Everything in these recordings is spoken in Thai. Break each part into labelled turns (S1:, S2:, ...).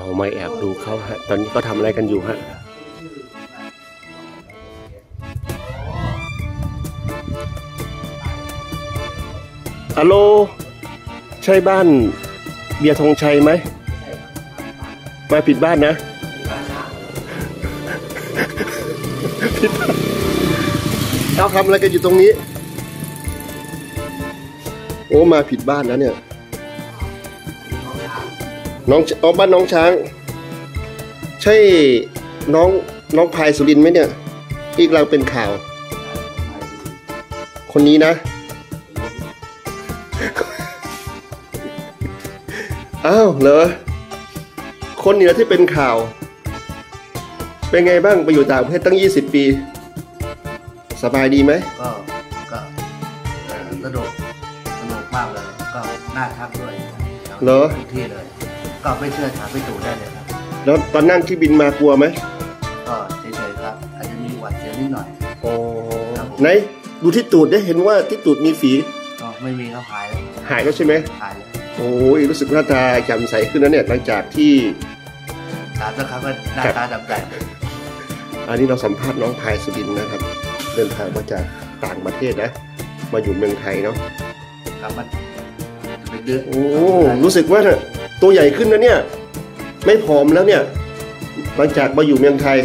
S1: มาแอบดูเขาฮะตอนนี้เขาทำอะไรกันอยู่ฮะฮัลโหลใช่บ้านเบียร์ธงชัยไหมมาผิดบ้านนะเราทำอะไรกันอยู่ตรงนี้โอ้มาผิดบ้านนะเนี่ยน้องบ้านน้องช้างใช่น้องพายสุรินทร์ไหมเนี่ยที่กำลังเป็นข่าวคนนี้นะอ้าวเหรอคนนี้นะที่เป็นข่าวเป็นไงบ้างไปอยู่ต่างประเทศตั้ง20 ปีสบายดีไหม
S2: ก็สนุกมากเลยก็น่าทักด้วย
S1: เหรอ
S2: ทุกที่เลยก็ไม่เชื่อถามพี่ตู่ได้เลยครับ
S1: แล้วตอนนั่งที่บินมากลัวไหม
S2: ก็เฉยๆครับอาจจะมีหวัดเสียวนิดหน่อย
S1: โอ้ไหนดูที่ตูดได้เห็นว่าที่ตูดมีฝี
S2: ก็ไม่มีแล้วหาย
S1: แล้วใช่ไหม
S2: หายแล้ว
S1: โอ้ยรู้สึกหน้าตาแจ่มใสขึ้นแล้วเนี่ยหลังจากที่
S2: ถามสักครั้งก็หน้าตาแจ่มใส
S1: อันนี้เราสัมภาษณ์น้องพายสุรินทร์นะครับเดินทางมาจากต่างประเทศนะมาอยู่เมืองไทยเนาะ
S2: กลับมาเป็นเดือน
S1: โอ้รู้สึกว่าตัวใหญ่ขึ้นนะเนี่ยไม่ผอมแล้วเนี่ยหลังจากมาอยู่เมืองไทย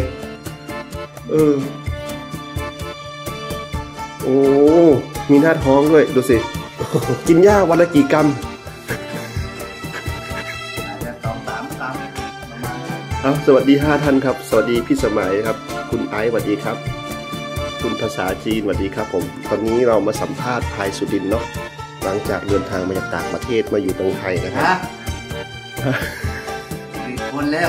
S1: โอ้มีหน้าท้องด้วยดูสิกินหญ้าวันละกี่กรัมสวัสดี5 ท่านครับสวัสดีพี่สมัยครับคุณไอซ์สวัสดีครับคุณภาษาจีนสวัสดีครับผมตอนนี้เรามาสัมภาษณ์พายสุรินทร์เนาะหลังจากเดินทางมาจากต่างประเทศมาอยู่เมืองไทยนะครับ
S2: คนแล้ว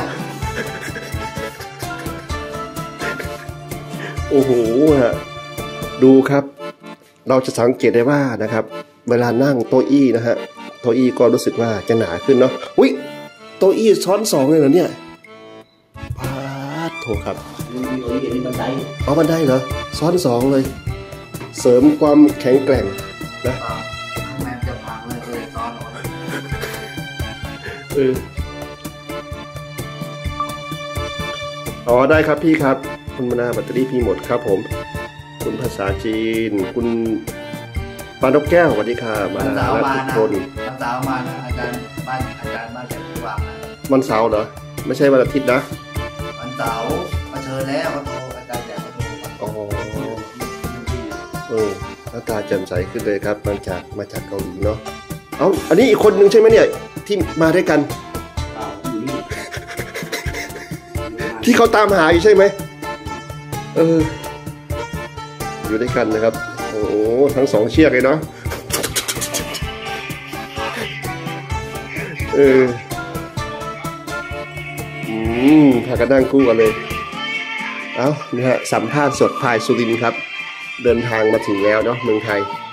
S1: โอ้โหฮะดูครับเราจะสังเกตได้ว่านะครับเวลานั่งโต๊ะอี้นะฮะโต๊ะอี้ก็รู้สึกว่าจะหนาขึ้นเนาะอุ้ยโต๊ะอี้ซ้อน2เลยเหรอเนี่ยพาดโถครับเอาบันไดเหรอซ้อน2เลยเสริมความแข็งแกร่งนะ
S2: แม่จะพังเลยซ้อน
S1: อ๋อได้ครับพี่ครับคุณมนาแบตเตอรี่พี่หมดครับผมคุณภาษาจีนคุณปานกแก้วสวัสดีค่ะ
S2: มาทุกคนวันเสาร์มานะอาจารย์บ้านจากที่ว่างนะ
S1: วันเสาร์เหรอไม่ใช่วันอาทิตย์นะ
S2: วันเสาร์มาเชิญแล้วมาโทรอาจารย์แจกมาโทร
S1: อ๋อหน้าตาแจ่มใสขึ้นเลยครับมาจากเกาหลีเนาะเอาอันนี้อีกคนนึงใช่ไหมเนี่ยที่มาด้วยกันที่เขาตามหาอยู่ใช่ไหมอยู่ด้วยกันนะครับโอ้ทั้ง2 เชือกเลยเนาะพากันนั่งคู่กันเลยเอานะฮะสัมภาษณ์สดพายสุรินทร์ครับเดินทางมาถึงแล้วเนาะเมืองไทย